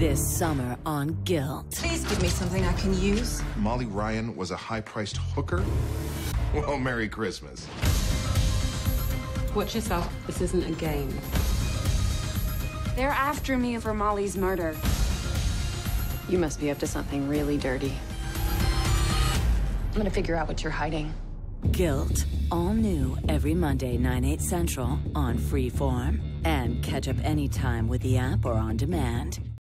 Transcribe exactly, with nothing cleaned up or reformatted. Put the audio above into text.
This summer on Guilt. Please give me something I can use. Molly Ryan was a high-priced hooker? Well, Merry Christmas. Watch yourself. This isn't a game. They're after me for Molly's murder. You must be up to something really dirty. I'm gonna figure out what you're hiding. Guilt, all new every Monday, nine, eight central on Freeform. And catch up anytime with the app or on demand.